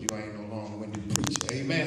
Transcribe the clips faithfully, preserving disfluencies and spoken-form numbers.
I ain't no long-winded preacher. Amen.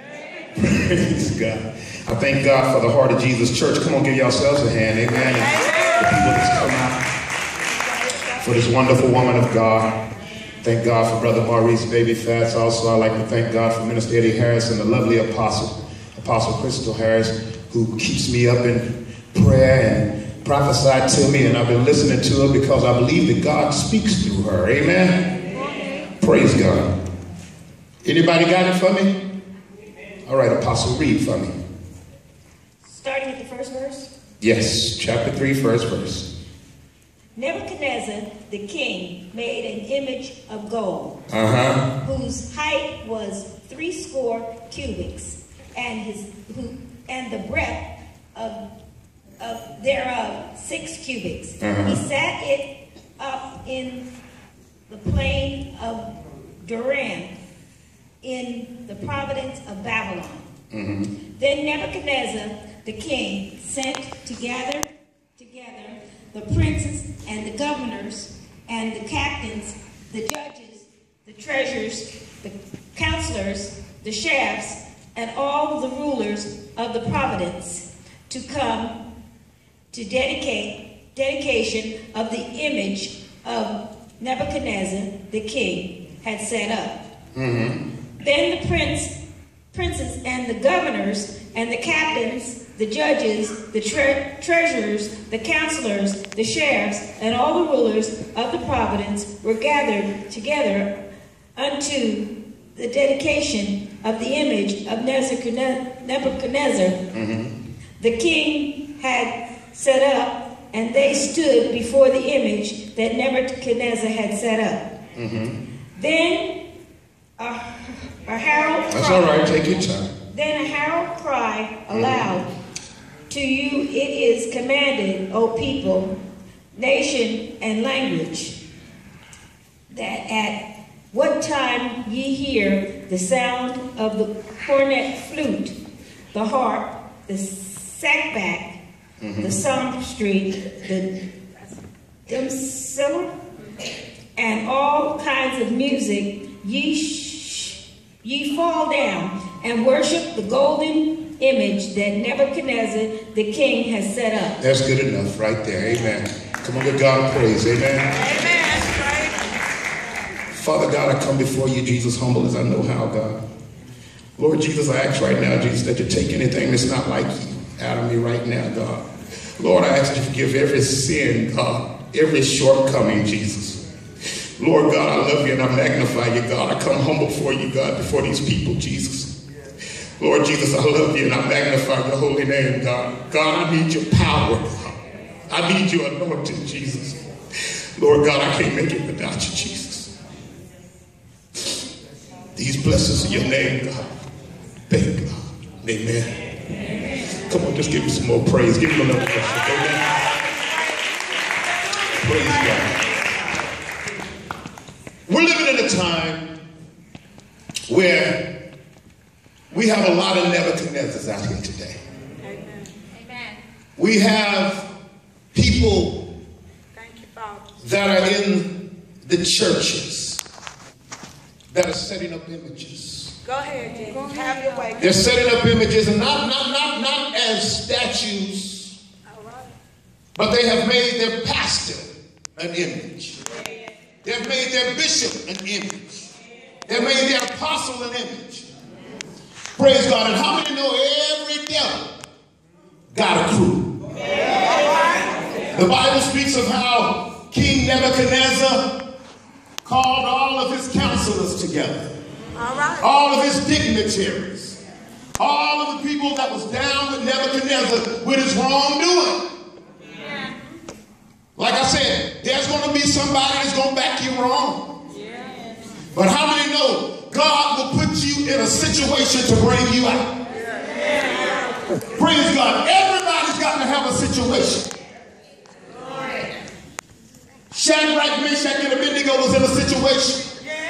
Praise God. I thank God for the Heart of Jesus Church. Come on, give yourselves a hand. Amen. And the people that's come out for this wonderful woman of God. Thank God for Brother Maurice Baby Fats. Also, I'd like to thank God for Minister Eddie Harris and the lovely Apostle, Apostle Crystal Harris, who keeps me up in prayer and prophesied to me, and I've been listening to her because I believe that God speaks through her. Amen. Praise God. Anybody got it for me? All right, Apostle, read for me. Starting with the first verse? Yes, chapter three, first verse. Nebuchadnezzar the king made an image of gold, uh-huh. whose height was three score cubits, and his who, and the breadth of of thereof six cubits. Uh-huh. He set it up in the plain of Duran, in the province of Babylon. Mm-hmm. Then Nebuchadnezzar the king sent to gather together the princes and the governors and the captains, the judges, the treasurers, the counselors, the sheriffs, and all the rulers of the province to come to dedicate dedication of the image of Nebuchadnezzar the king had set up. Mm-hmm. Then the prince, princes and the governors and the captains, the judges, the tre treasurers, the counselors, the sheriffs, and all the rulers of the province were gathered together unto the dedication of the image of Nebuchadnezzar. Mm-hmm. The king had set up, and they stood before the image that Nebuchadnezzar had set up. Mm-hmm. Then a, a herald That's cried, all right, take your time. Then a herald cried aloud, mm-hmm. To you it is commanded, O people, nation, and language, that at what time ye hear the sound of the cornet flute, the harp, the sackbut, mm-hmm. the psalmistry, the dulcimer, and all kinds of music, ye sh ye fall down and worship the golden image that Nebuchadnezzar the king has set up. That's good enough right there. Amen. Come on, give God praise. Amen. Amen. Father God, I come before you, Jesus, humble as I know how, God. Lord Jesus, I ask right now, Jesus, that you take anything that's not like you out of me right now, God. Lord, I ask that you forgive every sin, God, every shortcoming, Jesus. Lord God, I love you and I magnify you, God. I come humble for you, God, before these people, Jesus. Lord Jesus, I love you and I magnify your holy name, God. God, I need your power, God. I need your anointing, Jesus. Lord God, I can't make it without you, Jesus. These blessings in your name, God. Thank God. Amen. Amen. Come on, just give him some more praise. Give him another praise. Amen. Praise God. We're living in a time where we have a lot of Nebuchadnezzars out here today. Amen. Amen. We have people Thank you, Father. that are in the churches that are setting up images. Go ahead, Jay. Go have your way. They're setting up images, and not, not, not, not as statues, All right. but they have made their pastor an image. They've made their bishop an image. They've made their apostle an image. Praise God. And how many know every devil got a crew? The Bible speaks of how King Nebuchadnezzar called all of his counselors together. All right. All of his dignitaries. All of the people that was down with Nebuchadnezzar with his wrongdoing. Yeah. Like I said, there's going to be somebody that's going to back you wrong. Yeah. But how many know God will put you in a situation to bring you out? Yeah. Praise God. Everybody's got to have a situation. Shadrach, Meshach, and Abednego was in a situation.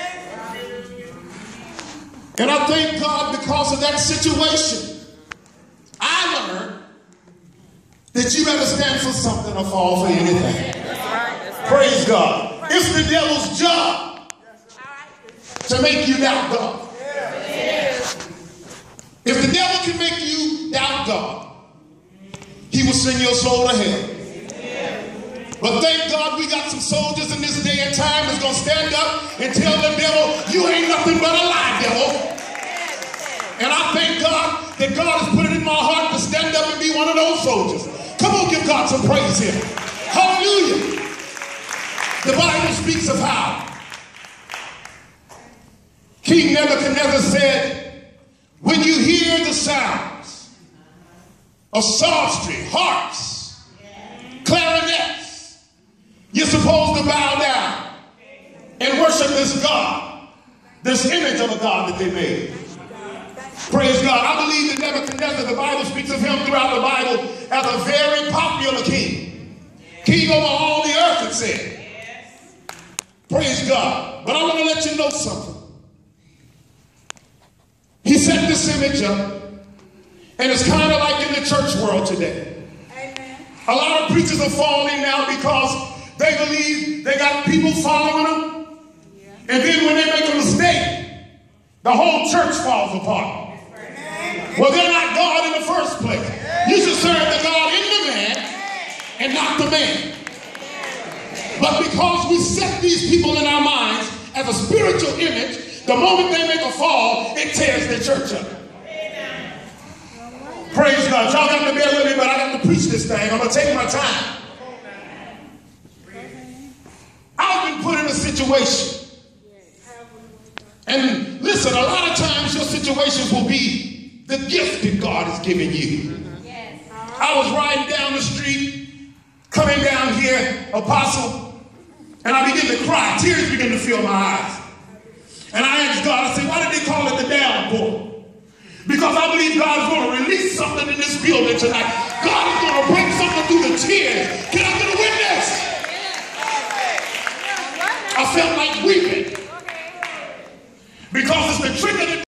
And I thank God because of that situation. I learned that you better stand for something or fall for anything. That's right, that's right. Praise God. It's the devil's job to make you doubt God. If the devil can make you doubt God, he will send your soul to hell. But thank God we got some soldiers in this day and time that's going to stand up and tell the devil, you ain't nothing but a lie, devil. And I thank God that God has put it in my heart to stand up and be one of those soldiers. Come on, give God some praise here. Hallelujah. The Bible speaks of how King Nebuchadnezzar said, when you hear the sounds of psaltery, harps, clarinets, you're supposed to bow down and worship this God, this image of a God that they made. Praise God. I believe that Nebuchadnezzar, the Bible speaks of him throughout the Bible as a very popular king. King over all the earth, it said. Praise God. But I want to let you know something. He set this image up, and it's kind of like in the church world today. Amen. A lot of preachers are falling now because they believe they got people following them. Yeah. And then when they make a mistake, the whole church falls apart. Well, they're not God in the first place. You should serve the God in the man and not the man. But because we set these people in our minds as a spiritual image, the moment they make a fall, it tears the church up. Praise God. Y'all got to bear with me, but I got to preach this thing. I'm going to take my time. I've been put in a situation. And listen, a lot of times your situations will be the gift that God has given you. Yes. I was riding down the street, coming down here, Apostle, and I began to cry. Tears began to fill my eyes. And I asked God, I said, why did they call it the downpour? Because I believe God is going to release something in this building tonight. God is going to bring something through the tears. Can I get a witness? I felt like weeping. Because it's the trick of the